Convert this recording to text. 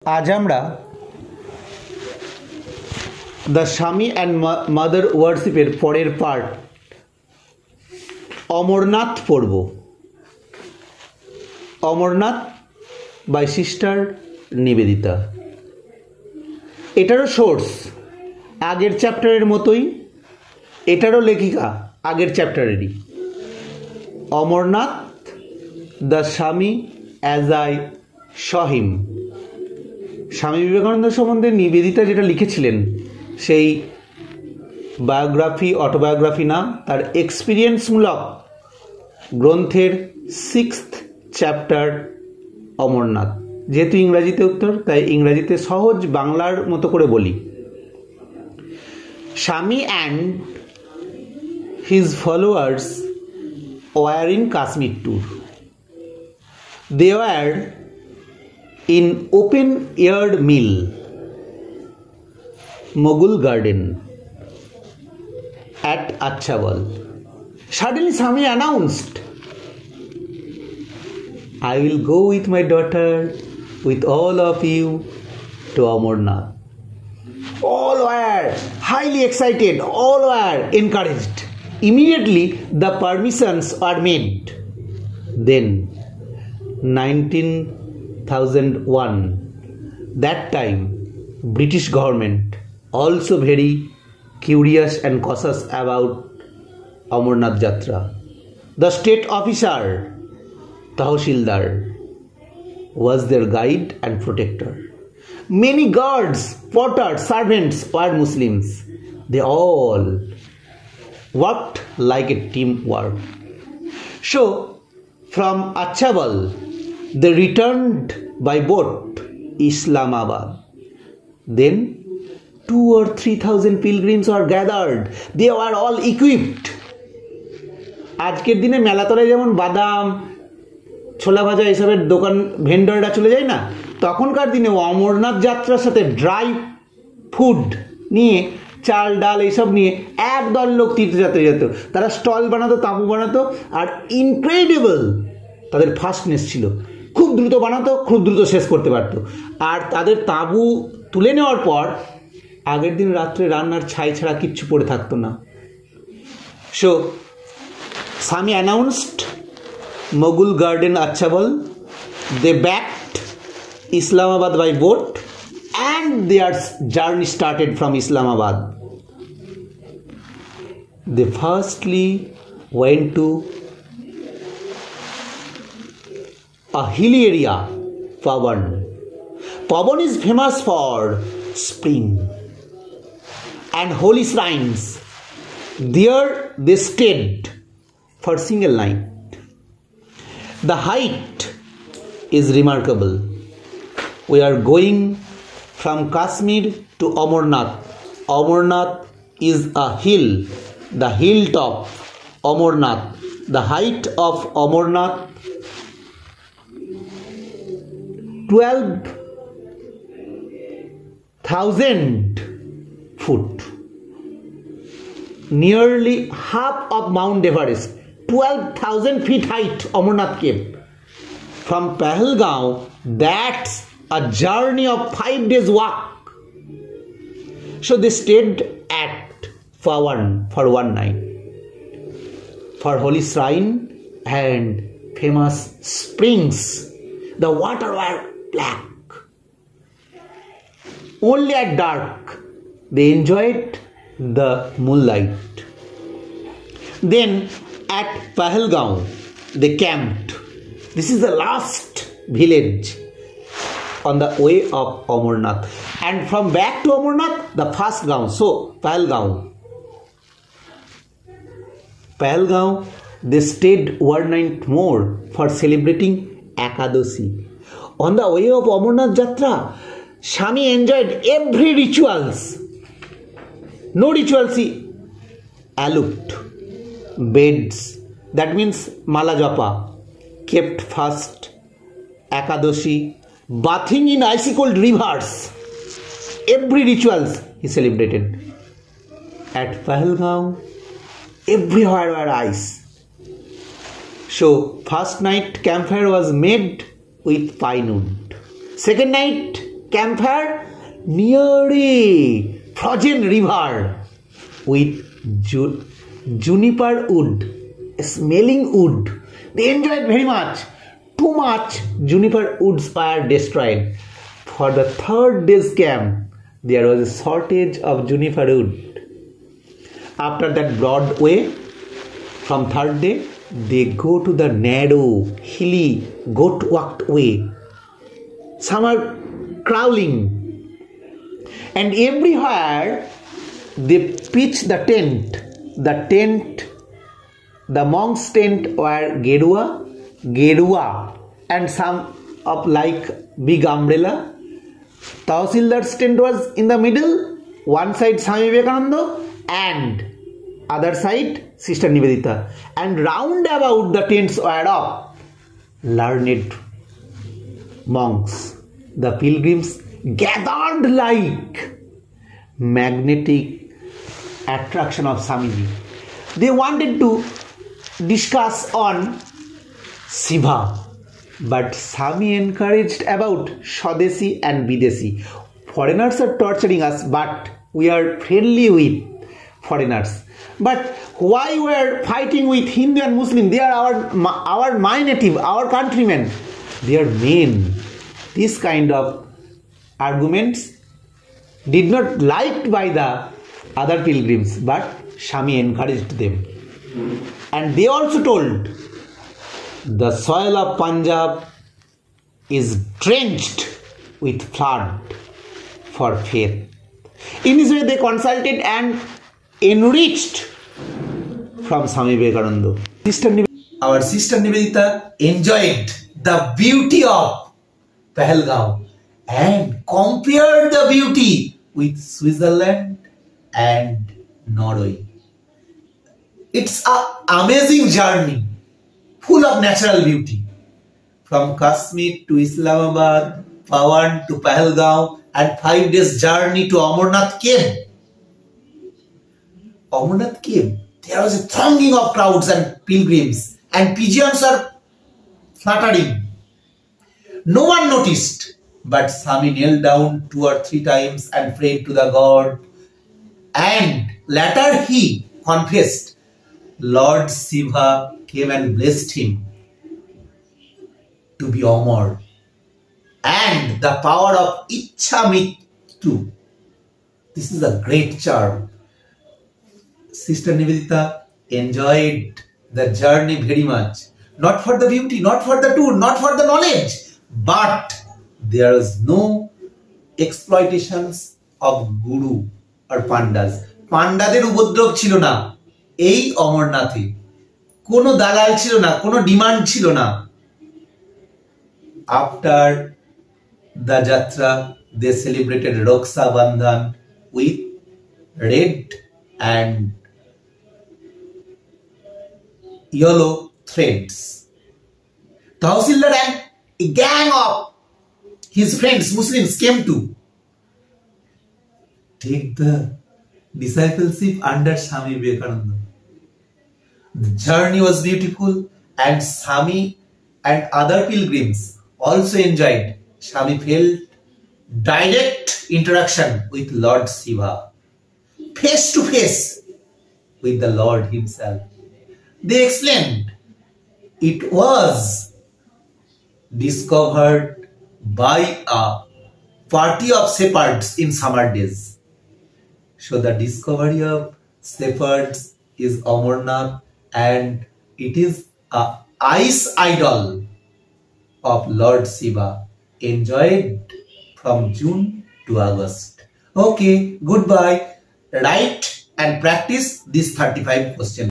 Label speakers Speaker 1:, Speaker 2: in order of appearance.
Speaker 1: আজ আমরা দ্য স্বামী অ্যান্ড মাদার ওয়ার্শিপের পরের পার্ট অমরনাথ পড়ব। Amarnath by sister Nivedita. এটারও সোর্স আগের চ্যাপ্টারের মতোই, এটারও লেখিকা আগের চ্যাপ্টারেরই। Amarnath the Swami as I saw him. Swami Vivekananda সম্বন্ধে নিবেদিতা যেটা লিখেছিলেন সেই বায়োগ্রাফি, অটোবায়োগ্রাফি না, তার এক্সপিরিয়েন্সমূলক গ্রন্থের 6th চ্যাপ্টার অমরনাথ। যেহেতু ইংরাজিতে উত্তর, তাই ইংরাজিতে সহজ বাংলার মতো করে বলি। Swami and his followers were in Kashmir tour. They were in open-aired mill, Mughal garden at Achhabal. Suddenly Swami announced, I will go with my daughter, with all of you, to Amarnath. All were highly excited, all were encouraged. Immediately the permissions were made. Then 1901, that time British government also very curious and cautious about Amarnath Jatra. The state officer Tahsildar was their guide and protector. Many guards, porters, servants were Muslims. They all worked like a teamwork. So from Achhabal they returned by boat Islamabad. Then 2,000 or 3,000 pilgrims were gathered. They were all equipped. আজকের দিনে মেলাতলায় যেমন বাদাম, ছোলা ভাজা এসবের দোকান ভেন্ডররা চলে যায় না, তখনকার দিনে অমরনাথ যাত্রার সাথে ড্রাই ফুড নিয়ে, চাল ডাল এইসব নিয়ে একদল লোক তীর্থযাত্রা যেত। তারা স্টল বানাতো, তাঁবু বানাতো, আর ইনক্রেডিবল তাদের ফাস্টনেস ছিল। খুব দ্রুত বানাতো, খুব দ্রুত শেষ করতে পারতো। আর তাদের তাঁবু তুলে নেওয়ার পর আগের দিন রাত্রে রান্নার ছাই ছাড়া কিচ্ছু পড়ে থাকতো না। So Swami announced Mughal garden Achhabal. They backed Islamabad by boat and their journey started from Islamabad. They firstly went to a hilly area, Pavan. Pavan is famous for spring and holy shrines. There they stayed for single night. The height is remarkable. We are going from Kashmir to Amarnath. Amarnath is a hill, the hilltop Amarnath. The height of Amarnath 12,000 foot, nearly half of Mount Everest. 12,000 feet height Amarnath cave. From Pahalgaon, that's a journey of 5 days walk. So they stayed at Pawan for one night for holy shrine and famous springs. The water were black. Only at dark they enjoyed the moonlight. Then at Pahalgaon they camped. This is the last village on the way of Amarnath, and from back to Amarnath the first Gaon. So Pahalgaon they stayed one night more for celebrating Ekadashi. On the way of Amarnath Jatra, Swami enjoyed every rituals. No rituals he eloped. Beds, that means mala japa, kept fast, Ekadashi, bathing in icy cold rivers. Every rituals he celebrated. At Pahalgaon, everywhere were ice. So first night campfire was made with pine wood. Second night campfire near a frozen river with juniper wood, smelling wood. They enjoyed very much. Too much juniper woods were destroyed. For the third day's camp, there was a shortage of juniper wood. After that broad way, from third day, they go to the narrow, hilly, goat-walked way. Some are crawling. And everywhere they pitch the tent. The monks' tent were gerua, and some of like big umbrella. Tahsildar's tent was in the middle, one side Swami Vivekananda and other side Sister Nivedita. And round about the tents were of learned monks. The pilgrims gathered like magnetic attraction of Swamiji. They wanted to discuss on Shiva, but Swami encouraged about Swadeshi and Videshi. Foreigners are torturing us, but we are friendly with foreigners. But why we are fighting with Hindu and Muslim? They are my native, our countrymen. They are men. This kind of arguments did not liked by the other pilgrims, but Swami encouraged them. And they also told, the soil of Punjab is drenched with flood for faith. In this way they consulted and enriched from Swami Vivekananda. Our Sister Nivedita enjoyed the beauty of Pahalgam and compared the beauty with Switzerland and Norway. It's an amazing journey, full of natural beauty. From Kashmir to Islamabad, Pawan to Pahalgam, and 5 days journey to Amarnath cave. Amarnath cave, there was a thronging of crowds and pilgrims, and pigeons are fluttering. No one noticed, but Swami knelt down 2 or 3 times and prayed to the God. And later he confessed, Lord Shiva came and blessed him to be Amar. And the power of Ichamritu. This is a great charm. Sister Nivedita enjoyed the journey very much. Not for the beauty, not for the tour, not for the knowledge, but there is no exploitations of guru or pandas. পান্ডাদের উপদ্রব ছিল না এই অমরনাথে, কোনো দালাল ছিল না, কোনো ডিমান্ড ছিল না। After the Jatra, they celebrated Raksha Bandhan with red and yellow threads. Tahsildar and a gang of his friends, Muslims, came to take the discipleship under Swami Vivekananda. The journey was beautiful, and Swami and other pilgrims also enjoyed. Swami felt direct interaction with Lord Shiva, face to face with the Lord himself. They explained it was discovered by a party of shepherds in summer days. So the discovery of shepherds is Amarnath, and it is a ice idol of Lord Shiva, enjoyed from June to August. Okay, goodbye. Write and practice these 35 questions.